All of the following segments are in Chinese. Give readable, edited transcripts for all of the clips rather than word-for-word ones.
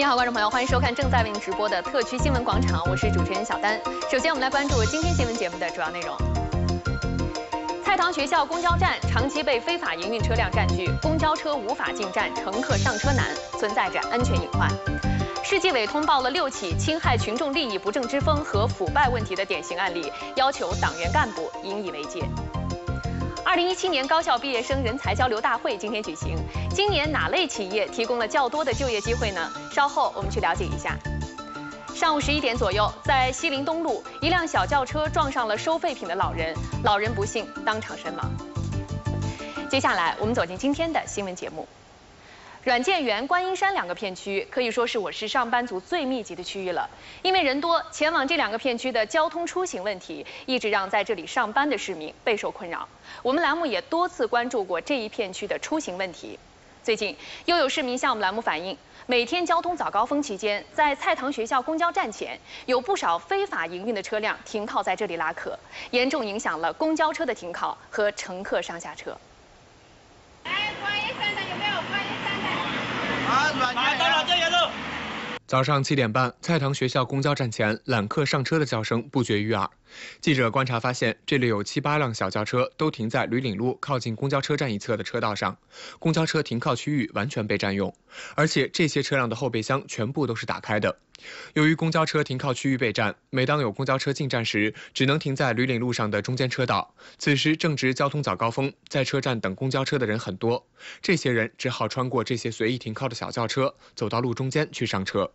好，观众朋友，欢迎收看正在为您直播的特区新闻广场，我是主持人小丹。首先，我们来关注今天新闻节目的主要内容。菜塘学校公交站长期被非法营运车辆占据，公交车无法进站，乘客上车难，存在着安全隐患。市纪委通报了6起侵害群众利益不正之风和腐败问题的典型案例，要求党员干部引以为戒。2017年高校毕业生人才交流大会今天举行，今年哪类企业提供了较多的就业机会呢？稍后我们去了解一下。上午11点左右，在西陵东路，一辆小轿车撞上了收废品的老人，老人不幸当场身亡。接下来我们走进今天的新闻节目。阮建园、观音山2个片区可以说是我市上班族最密集的区域了，因为人多，前往这2个片区的交通出行问题，一直让在这里上班的市民备受困扰。我们栏目也多次关注过这一片区的出行问题。最近又有市民向我们栏目反映，每天交通早高峰期间，在菜塘学校公交站前，有不少非法营运的车辆停靠在这里拉客，严重影响了公交车的停靠和乘客上下车。 观音山的有没有？观音山的。 阮建园路。早上7点半，菜塘学校公交站前揽客上车的叫声不绝于耳。记者观察发现，这里有7、8辆小轿车都停在吕岭路靠近公交车站一侧的车道上，公交车停靠区域完全被占用，而且这些车辆的后备箱全部都是打开的。由于公交车停靠区域被占，每当有公交车进站时，只能停在吕岭路上的中间车道。此时正值交通早高峰，在车站等公交车的人很多，这些人只好穿过这些随意停靠的小轿车，走到路中间去上车。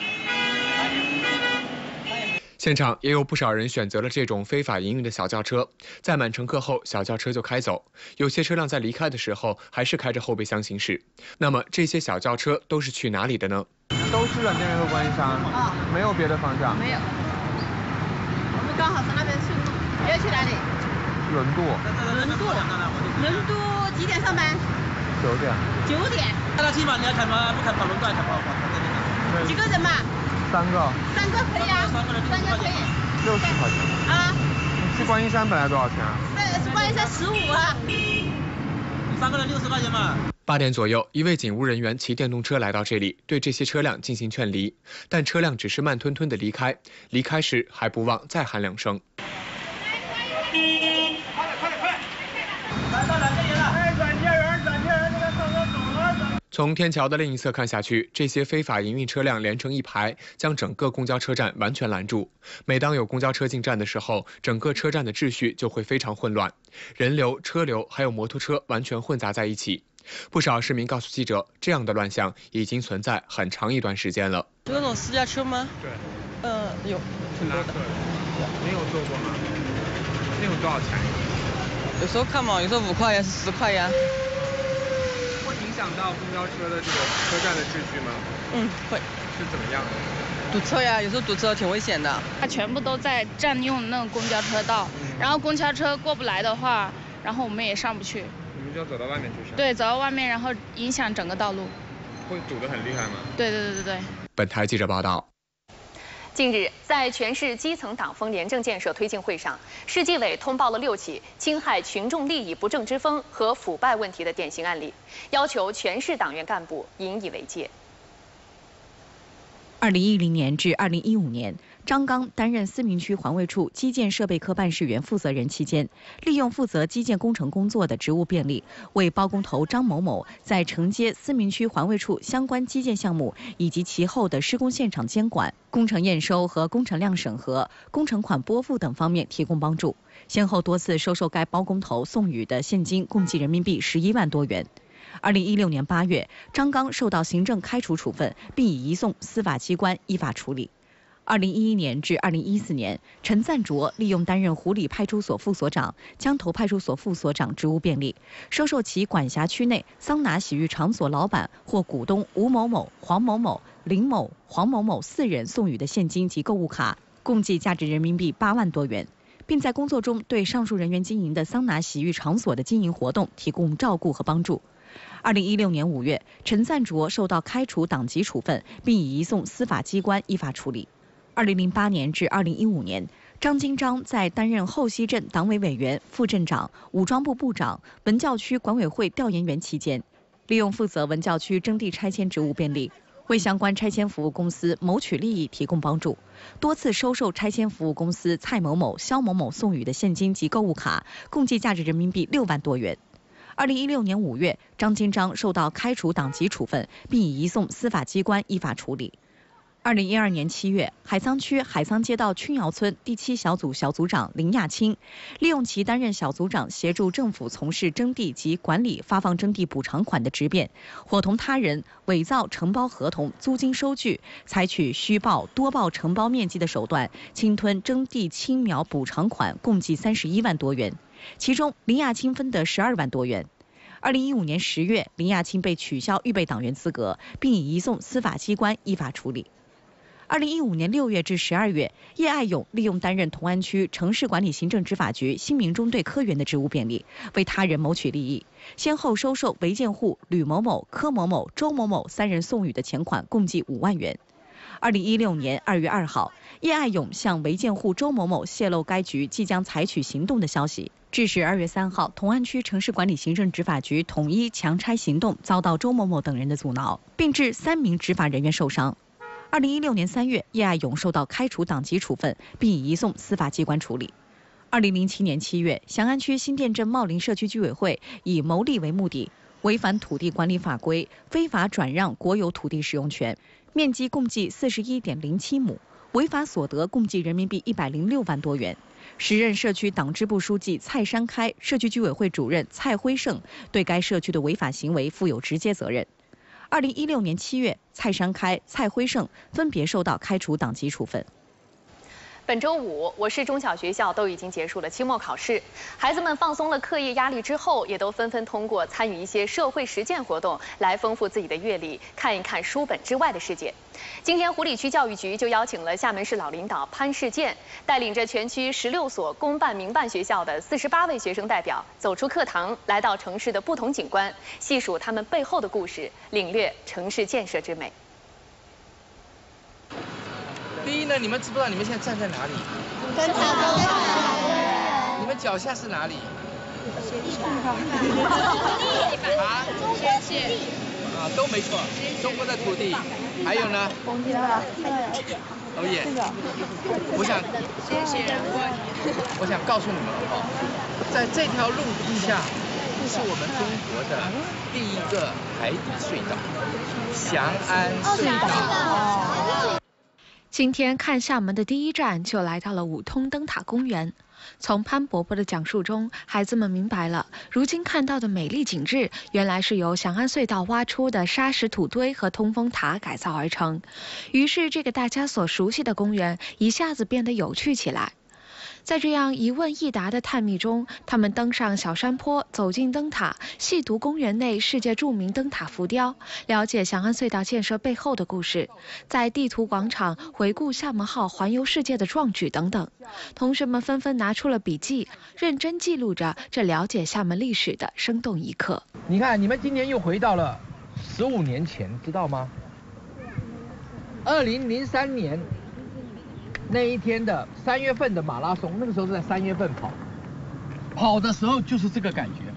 现场也有不少人选择了这种非法营运的小轿车，载满乘客后，小轿车就开走。有些车辆在离开的时候还是开着后备箱行驶。那么这些小轿车都是去哪里的呢？ 都是阮建园和观音山，没有别的方向。 没有，我们刚好是那边顺路，要去哪里？ 轮渡。 轮渡几点上班 ？9点。 9点。 开到7嘛，你要开吗？不开跑轮段，开跑。 几个人嘛 ？3个。 3个可以啊，3个可以。 60块钱。 啊。 你去观音山本来多少钱啊？ 去观音山15啊。 你3个人60块钱嘛。 8点左右，一位警务人员骑电动车来到这里，对这些车辆进行劝离，但车辆只是慢吞吞地离开，离开时还不忘再喊2声。从天桥的另一侧看下去，这些非法营运车辆连成一排，将整个公交车站完全拦住。每当有公交车进站的时候，整个车站的秩序就会非常混乱，人流、车流还有摩托车完全混杂在一起。不少市民告诉记者，这样的乱象已经存在很长一段时间了。 是那种私家车吗？ 对。 有挺多的。 你有坐过吗？那有多少钱？ 有时候看嘛，有时候5块呀，是10块呀。 会影响到公交车的这个车站的秩序吗？ 会。 是怎么样的？ 堵车呀，有时候堵车挺危险的。 它全部都在占用那种公交车道，然后公交车过不来的话，然后我们也上不去。 你们就要走到外面去上？ 对，走到外面，然后影响整个道路。 会堵得很厉害吗？ 对。 本台记者报道。 近日，在全市基层党风廉政建设推进会上，市纪委通报了6起侵害群众利益不正之风和腐败问题的典型案例，要求全市党员干部引以为戒。 2010年至2015年，张刚担任思明区环卫处基建设备科办事员负责人期间，利用负责基建工程工作的职务便利，为包工头张某某在承接思明区环卫处相关基建项目以及其后的施工现场监管、工程验收和工程量审核、工程款拨付等方面提供帮助，先后多次收受该包工头送予的现金共计人民币11万多元。2016年8月，张刚受到行政开除处分，并已移送司法机关依法处理。2011年至2014年，陈赞卓利用担任湖里派出所副所长、江头派出所副所长职务便利，收受其管辖区内桑拿洗浴场所老板或股东吴某某、黄某某、林某、黄某某4人送予的现金及购物卡，共计价值人民币8万多元，并在工作中对上述人员经营的桑拿洗浴场所的经营活动提供照顾和帮助。2016年5月，陈赞卓受到开除党籍处分，并已移送司法机关依法处理。2008年至2015年，张金章在担任后溪镇党委委员、副镇长、武装部部长、文教区管委会调研员期间，利用负责文教区征地拆迁职务便利， 为相关拆迁服务公司谋取利益提供帮助，多次收受拆迁服务公司蔡某某、肖某某送予的现金及购物卡，共计价值人民币6万多元。2016年5月，张金章受到开除党籍处分，并已移送司法机关依法处理。2012年7月，海沧区海沧街道曲窑村第7小组小组长林亚青，利用其担任小组长协助政府从事征地及管理发放征地补偿款的职变，伙同他人伪造承包合同、租金收据，采取虚报、多报承包面积的手段，侵吞征地青苗补偿款共计31万多元，其中林亚青分得12万多元。2015年10月，林亚青被取消预备党员资格，并已移送司法机关依法处理。2015年6月至12月，叶爱勇利用担任同安区城市管理行政执法局新民中队科员的职务便利，为他人谋取利益，先后收受违建户吕某某、柯某某、周某某3人送予的钱款共计5万元。2016年2月2号，叶爱勇向违建户周某某泄露该局即将采取行动的消息，致使2月3号，同安区城市管理行政执法局统一强拆行动遭到周某某等人的阻挠，并致3名执法人员受伤。2016年3月，叶爱勇受到开除党籍处分，并已移送司法机关处理。2007年7月，翔安区新店镇茂林社区居委会以牟利为目的，违反土地管理法规，非法转让国有土地使用权，面积共计41.07亩，违法所得共计人民币106万多元。时任社区党支部书记蔡山开、社区居委会主任蔡辉胜对该社区的违法行为负有直接责任。2016年7月，蔡山开、蔡辉胜分别受到开除党籍处分。 本周五，我市中小学校都已经结束了期末考试，孩子们放松了课业压力之后，也都纷纷通过参与一些社会实践活动来丰富自己的阅历，看一看书本之外的世界。今天，湖里区教育局就邀请了厦门市老领导潘世健，带领着全区16所公办民办学校的48位学生代表，走出课堂，来到城市的不同景观，细数他们背后的故事，领略城市建设之美。 第一呢，你们知不知道你们现在站在哪里？ 跟长庚你们脚下是哪里？ 啊， 啊，都没错，中国的土地。还有呢？哦耶！我想告诉你们哦，在这条路底下，是我们中国的第一个海底隧道——翔安隧道。 今天看厦门的第一站就来到了五通灯塔公园。从潘伯伯的讲述中，孩子们明白了，如今看到的美丽景致，原来是由翔安隧道挖出的沙石土堆和通风塔改造而成。于是，这个大家所熟悉的公园一下子变得有趣起来。在这样一问一答的探秘中，他们登上小山坡，走进灯塔，细读公园内世界著名灯塔浮雕，了解翔安隧道建设背后的故事，在地图广场回顾厦门号环游世界的壮举等等。同学们纷纷拿出了笔记，认真记录着这了解厦门历史的生动一刻。 你看，你们今年又回到了15年前，知道吗？2003年。那一天的3月份的马拉松，那个时候是在3月份跑的时候就是这个感觉。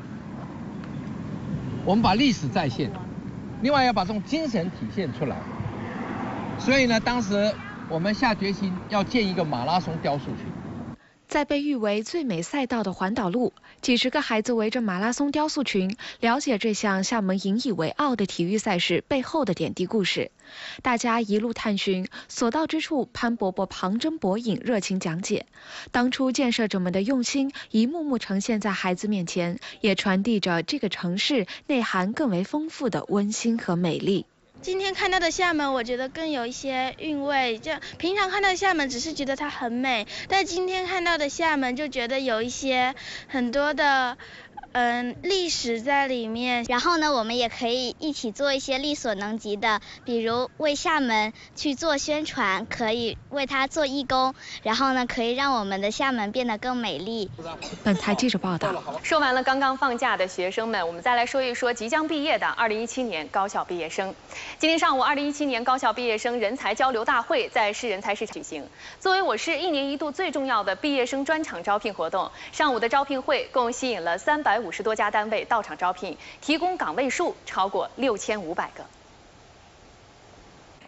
我们把历史再现，另外要把这种精神体现出来。所以呢，当时我们下决心要建一个马拉松雕塑群。 在被誉为最美赛道的环岛路，几十个孩子围着马拉松雕塑群，了解这项厦门引以为傲的体育赛事背后的点滴故事。大家一路探寻，所到之处，潘伯伯旁征博引，热情讲解。当初建设者们的用心，一幕幕呈现在孩子面前，也传递着这个城市内涵更为丰富的温馨和美丽。 今天看到的厦门，我觉得更有一些韵味。就平常看到的厦门，只是觉得它很美，但今天看到的厦门，就觉得有一些很多的历史在里面。 然后呢，我们也可以一起做一些力所能及的，比如为厦门去做宣传，可以为它做义工，然后呢，可以让我们的厦门变得更美丽。 本台记者报道。 说完了刚刚放假的学生们，我们再来说一说即将毕业的2017年高校毕业生。今天上午，2017年高校毕业生人才交流大会在市人才市场举行。作为我市1年1度最重要的毕业生专场招聘活动，上午的招聘会共吸引了350多家单位到场招聘，提供岗位数超过6500个。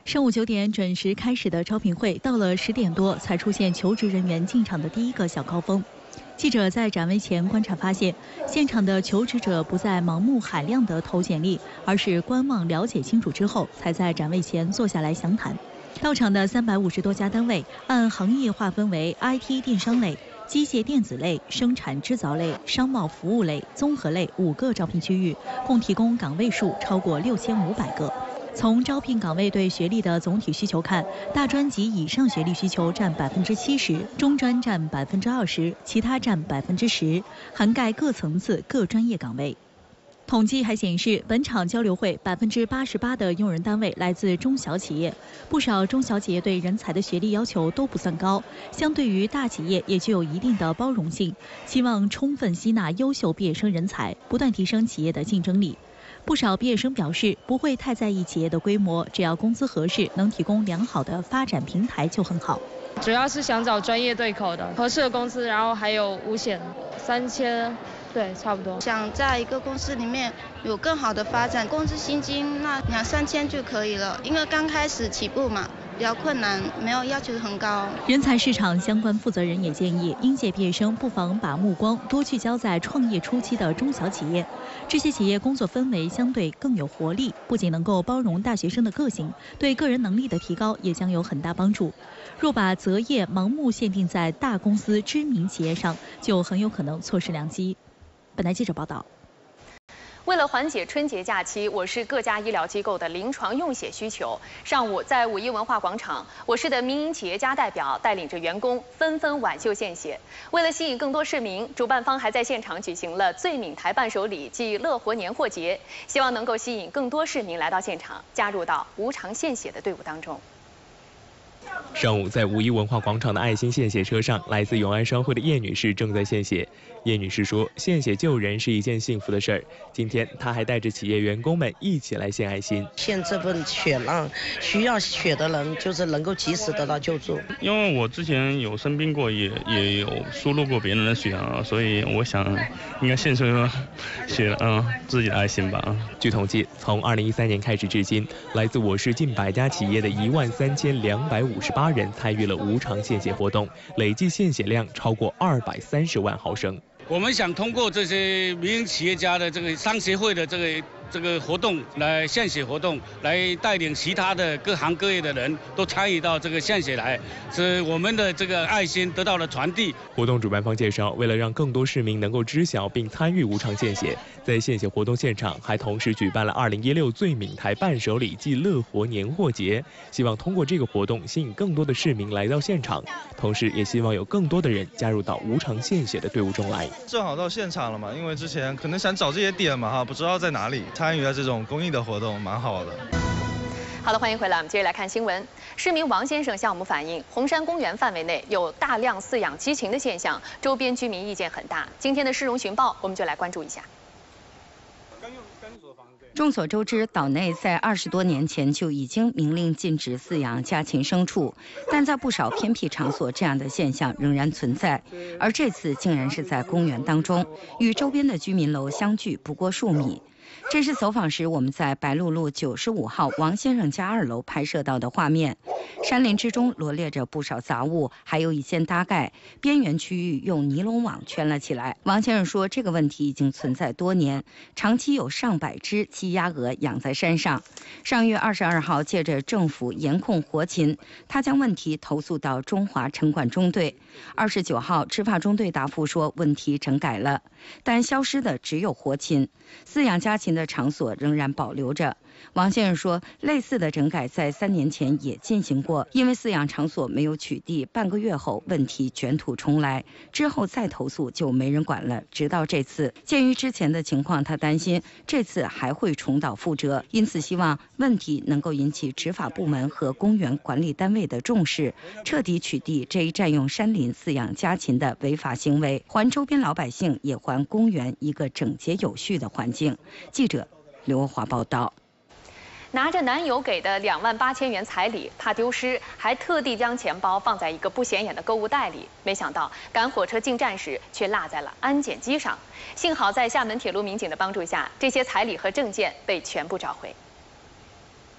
上午9点准时开始的招聘会，到了10点多才出现求职人员进场的第一个小高峰。记者在展位前观察发现，现场的求职者不再盲目海量的投简历，而是观望了解清楚之后，才在展位前坐下来详谈。到场的350多家单位按行业划分为 IT 电商类、机械电子类、生产制造类、商贸服务类、综合类5个招聘区域，共提供岗位数超过6500个。从招聘岗位对学历的总体需求看，大专及以上学历需求占70%，中专占20%，其他占10%，涵盖各层次、各专业岗位。统计还显示，本场交流会88%的用人单位来自中小企业，不少中小企业对人才的学历要求都不算高，相对于大企业也具有一定的包容性，期望充分吸纳优秀毕业生人才，不断提升企业的竞争力。不少毕业生表示，不会太在意企业的规模，只要工资合适，能提供良好的发展平台就很好。 主要是想找专业对口的、合适的公司，然后还有五险3000，对，差不多。 想在一个公司里面有更好的发展，工资薪金那2-3千就可以了，因为刚开始起步嘛。比较困难，没有要求很高。 人才市场相关负责人也建议，应届毕业生不妨把目光多聚焦在创业初期的中小企业，这些企业工作氛围相对更有活力，不仅能够包容大学生的个性，对个人能力的提高也将有很大帮助。若把择业盲目限定在大公司知名企业上，就很有可能错失良机。本台记者报道。 为了缓解春节假期我市各家医疗机构的临床用血需求，上午在五一文化广场，我市的民营企业家代表带领着员工纷纷挽袖献血。为了吸引更多市民，主办方还在现场举行了醉闽台伴手礼暨乐活年货节，希望能够吸引更多市民来到现场，加入到无偿献血的队伍当中。 上午在五一文化广场的爱心献血车上，来自永安商会的叶女士正在献血。叶女士说，献血救人是一件幸福的事儿。今天她还带着企业员工们一起来献爱心。 献这份血，让需要血的人就是能够及时得到救助。 因为我之前有生病过，也有输入过别人的血啊，所以我想应该献出血，自己的爱心吧。 据统计，从2013年开始至今，来自我市近100家企业的13258人参与了无偿献血活动，累计献血量超过230万毫升。 我们想通过这些民营企业家的这个商协会的这个活动来献血活动，来带领其他的各行各业的人都参与到这个献血来，使我们的这个爱心得到了传递。 活动主办方介绍，为了让更多市民能够知晓并参与无偿献血，在献血活动现场还同时举办了2016醉闽台伴手礼暨乐活年货节，希望通过这个活动吸引更多的市民来到现场，同时也希望有更多的人加入到无偿献血的队伍中来。 正好到现场了嘛，因为之前可能想找这些点嘛不知道在哪里。参与了这种公益的活动，蛮好的。 好的，欢迎回来，我们接着来看新闻。市民王先生向我们反映，红山公园范围内有大量饲养激禽的现象，周边居民意见很大。今天的市容巡报，我们就来关注一下。 众所周知，岛内在20多年前就已经明令禁止饲养家禽牲畜，但在不少偏僻场所，这样的现象仍然存在。而这次竟然是在公园当中，与周边的居民楼相距不过数米。这是走访时我们在白鹭路95号王先生家2楼拍摄到的画面。山林之中罗列着不少杂物，还有一些搭盖，边缘区域用尼龙网圈了起来。王先生说，这个问题已经存在多年，长期有上百只鸡鸭鹅养在山上。上月22号，借着政府严控活禽，他将问题投诉到中华城管中队。29号，执法中队答复说问题整改了，但消失的只有活禽，饲养家禽的场所仍然保留着。王先生说，类似的整改在3年前也进行过，因为饲养场所没有取缔，半个月后问题卷土重来，之后再投诉就没人管了，直到这次。鉴于之前的情况，他担心这次还会重蹈覆辙，因此希望问题能够引起执法部门和公园管理单位的重视，彻底取缔这一占用山林饲养家禽的违法行为，还周边老百姓也还公园一个整洁有序的环境。记者刘华报道。 拿着男友给的28000元彩礼，怕丢失，还特地将钱包放在一个不显眼的购物袋里。没想到赶火车进站时，却落在了安检机上。幸好在厦门铁路民警的帮助下，这些彩礼和证件被全部找回。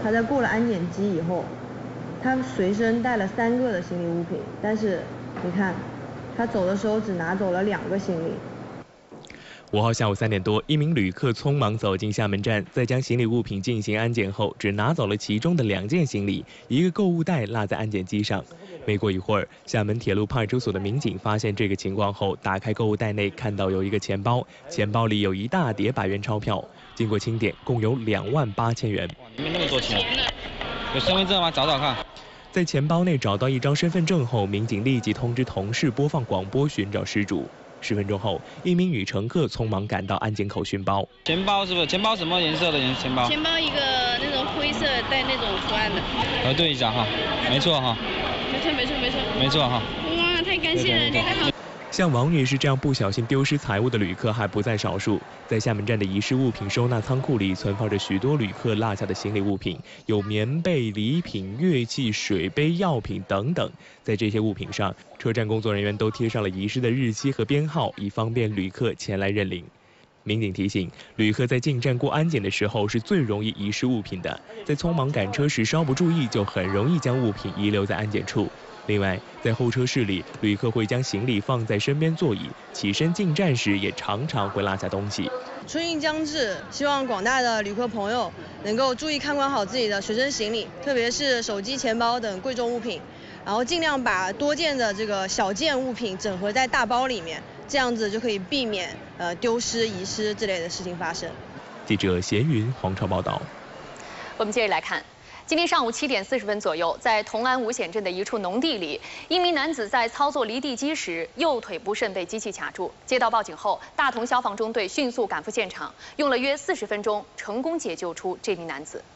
他在过了安检机以后，他随身带了3个的行李物品，但是你看，他走的时候只拿走了2个行李。 5号下午3点多，一名旅客匆忙走进厦门站，在将行李物品进行安检后，只拿走了其中的2件行李，1个购物袋落在安检机上。没过一会儿，厦门铁路派出所的民警发现这个情况后，打开购物袋内，看到有一个钱包，钱包里有一大叠100元钞票，经过清点，共有28000元。 里面那么多钱，有身份证吗？找找看。 在钱包内找到一张身份证后，民警立即通知同事播放广播寻找失主。10分钟后，一名女乘客匆忙赶到安检口寻包。 钱包是不是？钱包什么颜色的钱包？ 钱包一个那种灰色带那种图案的。 核对一下哈，没错哈。没错哈。 哇，太感谢了，真的好。 像王女士这样不小心丢失财物的旅客还不在少数。在厦门站的遗失物品收纳仓库里，存放着许多旅客落下的行李物品，有棉被、礼品、乐器、水杯、药品等等。在这些物品上，车站工作人员都贴上了遗失的日期和编号，以方便旅客前来认领。民警提醒，旅客在进站过安检的时候是最容易遗失物品的，在匆忙赶车时稍不注意，就很容易将物品遗留在安检处。另外，在候车室里，旅客会将行李放在身边座椅，起身进站时也常常会落下东西。 春运将至，希望广大的旅客朋友能够注意看管好自己的随身行李，特别是手机、钱包等贵重物品，然后尽量把多件的这个小件物品整合在大包里面，这样子就可以避免丢失、遗失之类的事情发生。 记者闲云、黄超报道。 我们接着来看。今天上午7点40分左右，在同安五显镇的一处农地里，一名男子在操作犁地机时，右腿不慎被机器卡住。接到报警后，大同消防中队迅速赶赴现场，用了约40分钟，成功解救出这名男子。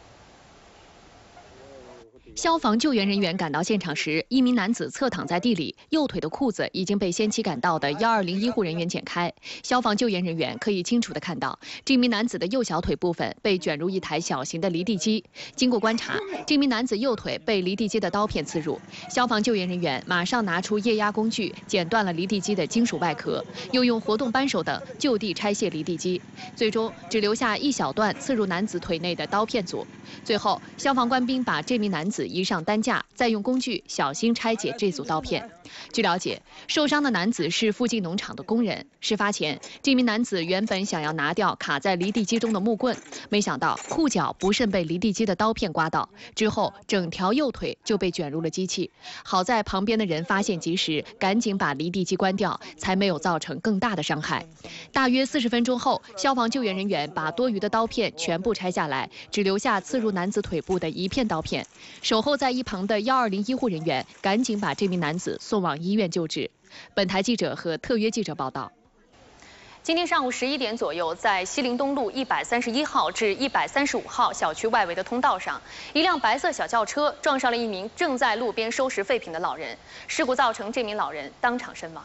消防救援人员赶到现场时，一名男子侧躺在地里，右腿的裤子已经被先期赶到的120医护人员剪开。消防救援人员可以清楚地看到，这名男子的右小腿部分被卷入一台小型的犁地机。经过观察，这名男子右腿被犁地机的刀片刺入。消防救援人员马上拿出液压工具，剪断了犁地机的金属外壳，又用活动扳手等就地拆卸犁地机，最终只留下一小段刺入男子腿内的刀片组。最后，消防官兵把这名男子移上担架，再用工具小心拆解这组刀片。据了解，受伤的男子是附近农场的工人。事发前，这名男子原本想要拿掉卡在犁地机中的木棍，没想到裤脚不慎被犁地机的刀片刮到，之后整条右腿就被卷入了机器。好在旁边的人发现及时，赶紧把犁地机关掉，才没有造成更大的伤害。大约40分钟后，消防救援人员把多余的刀片全部拆下来，只留下刺入男子腿部的1片刀片。守候在一旁的120医护人员赶紧把这名男子送往医院救治。本台记者和特约记者报道。今天上午11点左右，在西陵东路131号至135号小区外围的通道上，一辆白色小轿车撞上了一名正在路边收拾废品的老人，事故造成这名老人当场身亡。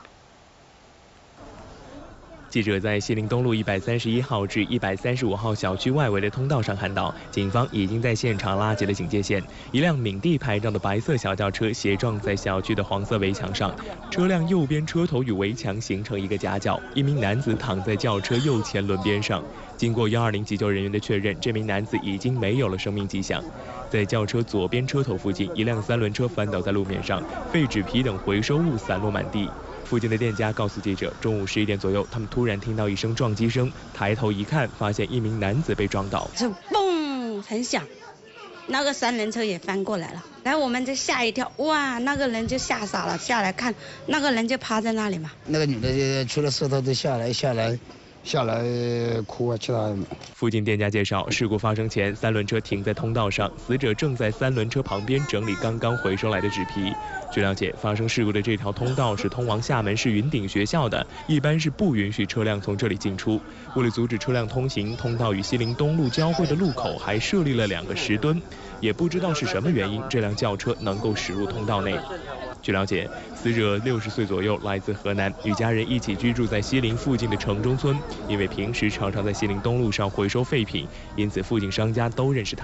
记者在西陵东路131号至135号小区外围的通道上看到，警方已经在现场拉起了警戒线。一辆闽地牌照的白色小轿车斜撞在小区的黄色围墙上，车辆右边车头与围墙形成一个夹角。一名男子躺在轿车右前轮边上。经过120急救人员的确认，这名男子已经没有了生命迹象。在轿车左边车头附近，一辆3轮车翻倒在路面上，废纸皮等回收物散落满地。附近的店家告诉记者，中午11点左右，他们突然听到一声撞击声，抬头一看，发现一名男子被撞倒， 就嘣很响，那个3轮车也翻过来了，然后我们就吓一跳，哇，那个人就吓傻了，下来看，那个人就趴在那里嘛。 那个女的就出了石头就下来哭啊，其他的。 附近店家介绍，事故发生前，3轮车停在通道上，死者正在3轮车旁边整理刚刚回收来的纸皮。据了解，发生事故的这条通道是通往厦门市云顶学校的，一般是不允许车辆从这里进出。为了阻止车辆通行，通道与西陵东路交汇的路口还设立了2个石墩。也不知道是什么原因，这辆轿车能够驶入通道内。据了解，死者60岁左右，来自河南，与家人一起居住在西陵附近的城中村。因为平时常常在西陵东路上回收废品，因此附近商家都认识他。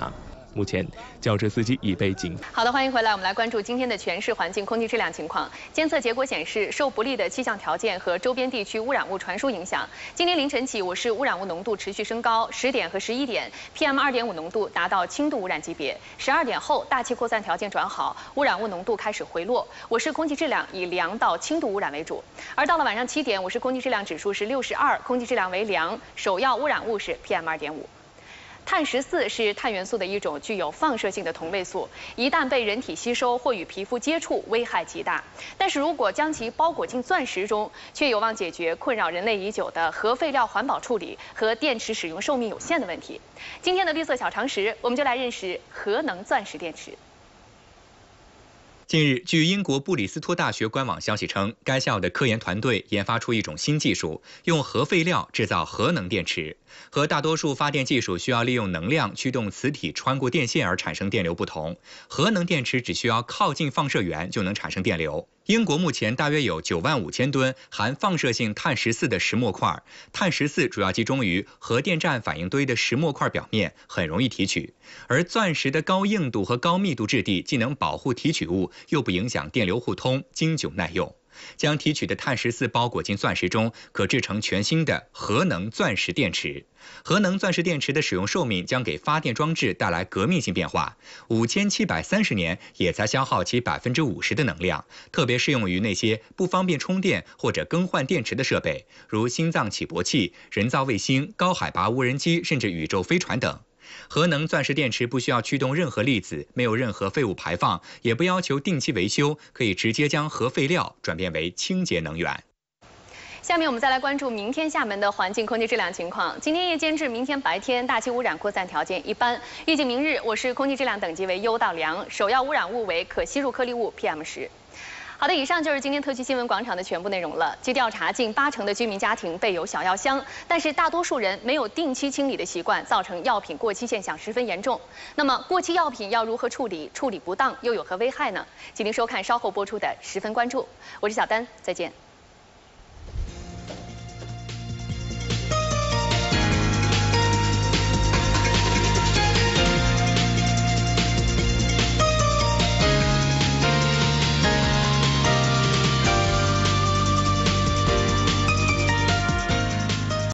目前轿车司机已被警。 好的，欢迎回来，我们来关注今天的全市环境空气质量情况。监测结果显示，受不利的气象条件和周边地区污染物传输影响，今天凌晨起，我市污染物浓度持续升高。10点和11点 ，PM2.5浓度达到轻度污染级别。12点后，大气扩散条件转好，污染物浓度开始回落，我市空气质量以良到轻度污染为主。而到了晚上7点，我市空气质量指数是62，空气质量为良，首要污染物是 PM2.5。碳14是碳元素的一种具有放射性的同位素，一旦被人体吸收或与皮肤接触，危害极大。但是如果将其包裹进钻石中，却有望解决困扰人类已久的核废料环保处理和电池使用寿命有限的问题。今天的绿色小常识，我们就来认识核能钻石电池。 近日，据英国布里斯托大学官网消息称，该校的科研团队研发出一种新技术，用核废料制造核能电池。和大多数发电技术需要利用能量驱动磁体穿过电线而产生电流不同，核能电池只需要靠近放射源就能产生电流。英国目前大约有95000吨含放射性碳14的石墨块，碳14主要集中于核电站反应堆的石墨块表面，很容易提取。而钻石的高硬度和高密度质地既能保护提取物，又不影响电流互通，经久耐用。将提取的碳14包裹进钻石中，可制成全新的核能钻石电池。核能钻石电池的使用寿命将给发电装置带来革命性变化，5730年也才消耗其50%的能量，特别适用于那些不方便充电或者更换电池的设备，如心脏起搏器、人造卫星、高海拔无人机，甚至宇宙飞船等。核能钻石电池不需要驱动任何粒子，没有任何废物排放，也不要求定期维修，可以直接将核废料转变为清洁能源。 下面我们再来关注明天厦门的环境空气质量情况。今天夜间至明天白天，大气污染扩散条件一般。预计明日我市空气质量等级为优到良，首要污染物为可吸入颗粒物 PM10。好的，以上就是今天特区新闻广场的全部内容了。据调查，近80%的居民家庭备有小药箱，但是大多数人没有定期清理的习惯，造成药品过期现象十分严重。那么，过期药品要如何处理？处理不当又有何危害呢？请您收看稍后播出的《十分关注》，我是小丹，再见。